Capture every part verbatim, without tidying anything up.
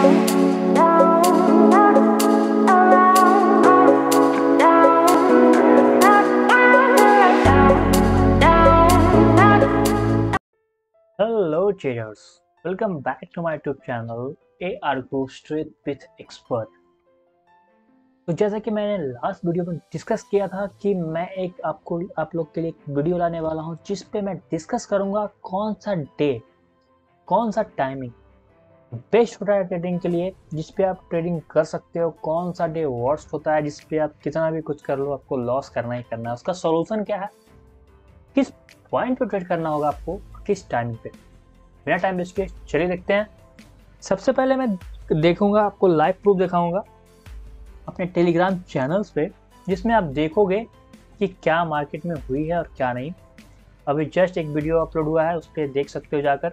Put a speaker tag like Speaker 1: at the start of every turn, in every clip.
Speaker 1: Hello traders, welcome back to my YouTube channel A R Go Straight with Expert। तो जैसा कि मैंने last video में discuss किया था कि मैं एक आपको आप लोग के लिए एक वीडियो लाने वाला हूं जिस पे मैं डिस्कस करूंगा कौन सा डे कौन सा टाइमिंग बेस्ट होता है ट्रेडिंग के लिए, जिस पे आप ट्रेडिंग कर सकते हो, कौन सा डे वर्स्ट होता है जिस पे आप कितना भी कुछ कर लो आपको लॉस करना ही करना है, उसका सॉल्यूशन क्या है, किस पॉइंट पे ट्रेड करना होगा आपको, किस टाइमिंग पे। बिना टाइम वेस्ट किए चलिए देखते हैं। सबसे पहले मैं देखूंगा आपको लाइव प्रूफ दिखाऊंगा अपने टेलीग्राम चैनल्स पे, जिसमें आप देखोगे कि क्या मार्केट में हुई है और क्या नहीं। अभी जस्ट एक वीडियो अपलोड हुआ है, उस पर देख सकते हो जाकर,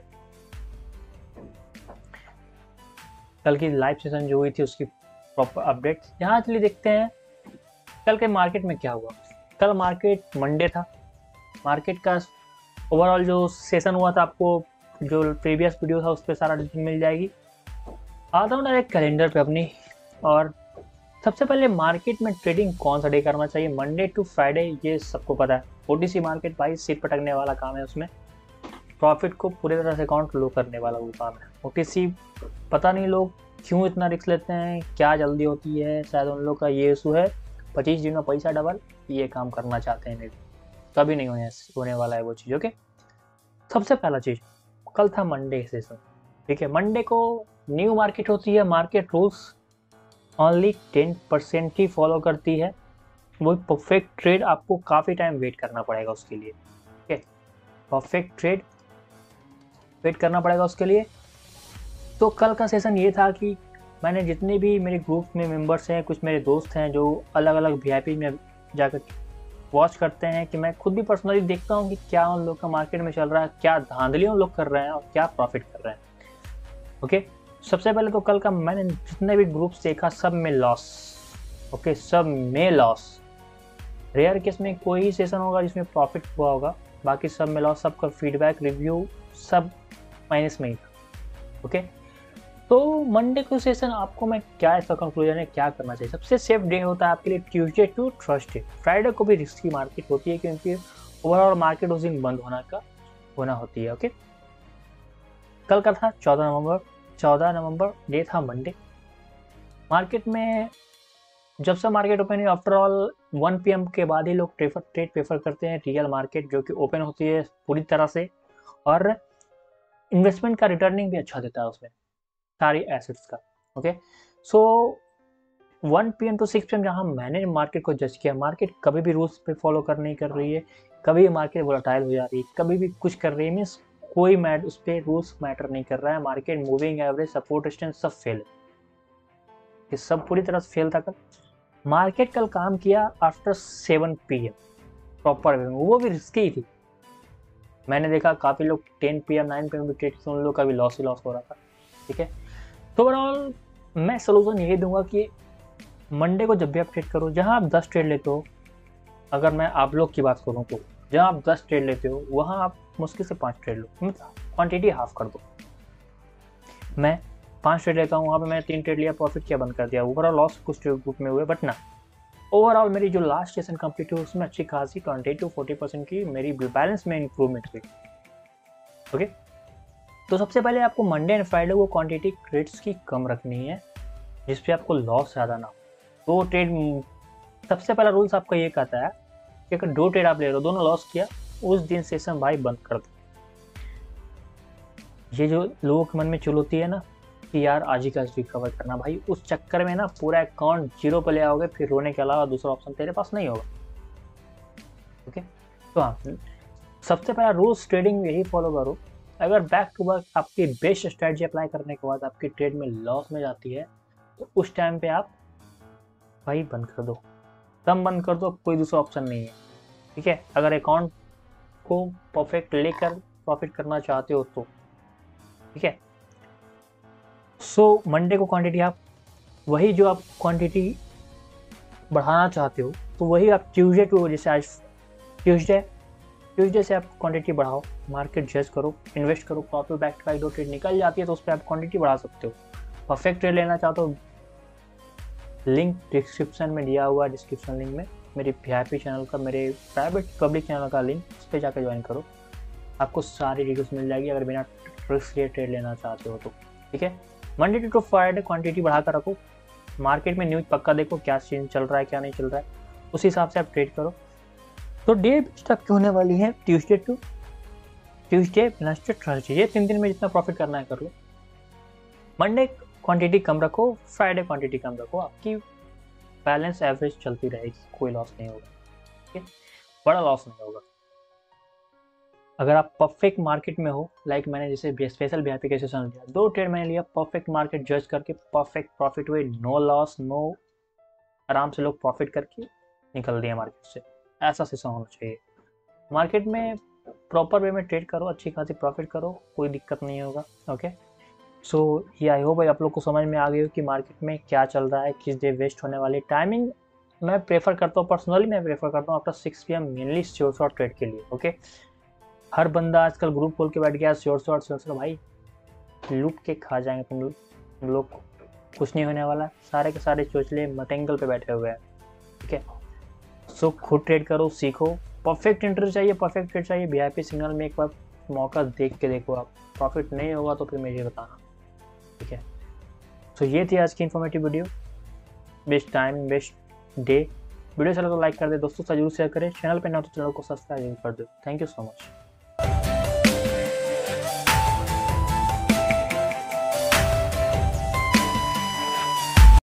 Speaker 1: कल की लाइव सेशन जो हुई थी उसकी प्रॉपर अपडेट। यहाँ चलिए देखते हैं कल के मार्केट में क्या हुआ। कल मार्केट मंडे था, मार्केट का ओवरऑल जो सेशन हुआ था आपको जो प्रीवियस वीडियो था उस पर सारा डिटेल मिल जाएगी। आता हूँ डायरेक्ट कैलेंडर पे अपनी, और सबसे पहले मार्केट में ट्रेडिंग कौन सा डे करना चाहिए, मंडे टू फ्राइडे, ये सबको पता है। ओटीसी मार्केट भाई सीट पटकने वाला काम है, उसमें प्रॉफिट को पूरी तरह से अकाउंट लो करने वाला वो काम है। ओटीसी पता नहीं लोग क्यों इतना रिस्क लेते हैं, क्या जल्दी होती है, शायद उन लोग का ये इशू है, पच्चीस दिन में पैसा डबल, ये काम करना चाहते हैं, मेरे कभी नहीं होने होने वाला है वो चीज़। ओके, सबसे पहला चीज़, कल था मंडे सेशन, ठीक है। मंडे को न्यू मार्केट होती है, market rules only ten percent ही फॉलो करती है। वो परफेक्ट ट्रेड आपको काफ़ी टाइम वेट करना पड़ेगा उसके लिए, ठीक है। परफेक्ट ट्रेड वेट करना पड़ेगा उसके लिए। तो कल का सेशन ये था कि मैंने जितने भी मेरे ग्रुप में मेंबर्स हैं, कुछ मेरे दोस्त हैं जो अलग अलग वीआईपी में जाकर वॉच करते हैं, कि मैं खुद भी पर्सनली देखता हूँ कि क्या उन लोग का मार्केट में चल रहा है, क्या धांधली उन लोग कर रहे हैं और क्या प्रॉफिट कर रहे हैं। ओके, सबसे पहले तो कल का मैंने जितने भी ग्रुप्स देखा सब में लॉस। ओके, सब में लॉस। रेयर केस में कोई ही सेशन होगा जिसमें प्रॉफिट हुआ होगा, बाकी सब में लॉस। सबका फीडबैक रिव्यू सब माइनस में ही था। ओके, तो मंडे को सेशन आपको मैं क्या इसका कंक्लूजन है, क्या करना चाहिए। सबसे सेफ डे होता है आपके लिए ट्यूसडे टू थर्सडे। फ्राइडे को भी रिस्की मार्केट होती है क्योंकि ओवरऑल मार्केट उस दिन बंद होना का होना होती है। ओके, कल का था चौदह नवंबर चौदह नवंबर डे था मंडे। मार्केट में जब से मार्केट ओपन हुई, after all one P M के बाद ही लोग प्रेफर ट्रेड प्रेफर करते हैं रियल मार्केट, जो कि ओपन होती है पूरी तरह से, और इन्वेस्टमेंट का रिटर्निंग भी अच्छा देता है उसमें सारी एसेट्स का। Okay, so one P M to six P M जहाँ मैंने मार्केट को जज किया, मार्केट कभी भी रूल्स पे फॉलो कर नहीं कर रही है, कभी मार्केट वोलेटाइल हो जा रही है, कभी भी कुछ कर रही है, मीन्स कोई मैट उस पर रूल्स मैटर नहीं कर रहा है। Market moving average support resistance सब फेल है, ये सब पूरी तरह से फेल था कल। मार्केट कल काम किया after seven P M proper way में, वो भी रिस्की ही थी। मैंने देखा काफ़ी लोग ten P M nine P M भी ट्रेड, उन लोग का भी लॉस ही लॉस हो रहा था, ठीक है। तो ओवरऑल मैं सोल्यूशन यही दूंगा कि मंडे को जब भी आप ट्रेड करो, जहां आप दस ट्रेड लेते हो, अगर मैं आप लोग की बात करूं तो जहां आप दस ट्रेड लेते हो वहां आप मुश्किल से पाँच ट्रेड लो, मतलब क्वांटिटी हाफ कर दो। मैं पाँच ट्रेड लेता हूँ, वहाँ पे मैंने तीन ट्रेड लिया, प्रॉफिट किया, बंद कर दिया। ओवरऑल लॉस कुछ ग्रुप में हुए, बट ना ओवरऑल मेरी जो लास्ट सेशन कंप्लीट हुई उसमें अच्छी खासी ट्वेंटी टू फोर्टी परसेंट की मेरी बैलेंस में इंप्रूवमेंट हुई। ओके, तो सबसे पहले आपको मंडे एंड फ्राइडे को क्वांटिटी ट्रेड्स की कम रखनी है, जिसपे आपको लॉस ज़्यादा ना हो। दो ट्रेड, सबसे पहला रूल्स आपका ये कहता है कि अगर दो ट्रेड आप ले रहे हो, दोनों लॉस किया, उस दिन सेशन भाई बंद कर दो। ये जो लोगों के मन में चुल होती है ना कि यार आज ही का रिकवर करना, भाई उस चक्कर में ना पूरा अकाउंट जीरो पे ले आओगे, फिर रोने के अलावा दूसरा ऑप्शन तेरे पास नहीं होगा। ओके, तो हाँ, सबसे पहला रूल्स ट्रेडिंग में यही फॉलो करो। अगर बैक टू बैक आपकी बेस्ट स्ट्रेटजी अप्लाई करने के बाद आपकी ट्रेड में लॉस में जाती है, तो उस टाइम पे आप भाई बंद कर दो, तब बंद कर दो, कोई दूसरा ऑप्शन नहीं है, ठीक है। अगर अकाउंट को परफेक्ट लेकर प्रॉफिट करना चाहते हो तो, ठीक है। सो मंडे को क्वांटिटी आप वही जो आप क्वांटिटी बढ़ाना चाहते हो, तो वही आप ट्यूसडे टू, जैसे आज ट्यूसडे ट्यूसडे से आप क्वांटिटी बढ़ाओ, मार्केट जज करो, इन्वेस्ट करो, प्रॉफिट बैक का एक दो ट्रेड निकल जाती है तो उस पर आप क्वांटिटी बढ़ा सकते हो। परफेक्ट ट्रेड लेना चाहते हो, लिंक डिस्क्रिप्शन में दिया हुआ है, डिस्क्रिप्शन लिंक में मेरे वीआईपी चैनल का, मेरे प्राइवेट पब्लिक चैनल का लिंक, उस पर जाकर ज्वाइन करो, आपको सारी डिटेल्स मिल जाएगी अगर बिना रिस्क लिए ट्रेड लेना चाहते हो तो। ठीक है, मंडे टू फ्राइडे क्वांटिटी बढ़ा कर रखो, मार्केट में न्यूज पक्का देखो क्या चीज चल रहा है क्या नहीं चल रहा है, उस हिसाब से आप ट्रेड करो। तो डे स्टॉक की होने वाली है Tuesday to Tuesday Wednesday Thursday, ये तीन दिन में जितना प्रॉफिट करना है कर लो। मंडे क्वांटिटी कम रखो, फ्राइडे क्वांटिटी कम रखो, आपकी बैलेंस एवरेज चलती रहेगी, कोई लॉस नहीं होगा। ठीक है, बड़ा लॉस नहीं होगा। अगर आप परफेक्ट मार्केट में हो, लाइक मैंने जैसे स्पेशल वीआईपी का सेशन लिया, दो ट्रेड मैंने लिया, परफेक्ट मार्केट जज करके परफेक्ट प्रॉफिट हुए, नो लॉस नो, आराम से लोग प्रॉफिट करके निकल दिए मार्केट से, ऐसा सेशन होना चाहिए। मार्केट में प्रॉपर वे में ट्रेड करो, अच्छी खासी प्रॉफिट करो, कोई दिक्कत नहीं होगा। ओके, सो ये आई होप भाई आप लोग को समझ में आ गई हो कि मार्केट में क्या चल रहा है, किस डे वेस्ट होने वाली। टाइमिंग मैं प्रेफर करता हूँ, पर्सनली मैं प्रेफर करता हूँ after six P M mainly sure short trade के लिए। ओके, हर बंदा आजकल ग्रुप खोल के बैठ गया श्योर शॉर्ट श्योर शॉर्ट, भाई लूट के खा जाएंगे तुम लोग, तुम लोग कुछ नहीं होने वाला, सारे के सारे चोचले मटेंगल पे बैठे हुए हैं। ठीक है, सो खुद ट्रेड करो, सीखो, परफेक्ट एंट्री चाहिए, परफेक्ट ट्रेड चाहिए, वीआईपी सिग्नल में एक बार मौका देख के देखो, आप प्रॉफिट नहीं होगा तो फिर मुझे बताना। ठीक है, तो ये थी आज की informative video. Best time best day, video चलो तो लाइक कर दे, दोस्तों से जरूर शेयर करें, चैनल पे ना तो चैनल को सब्सक्राइब कर दो। Thank you so much.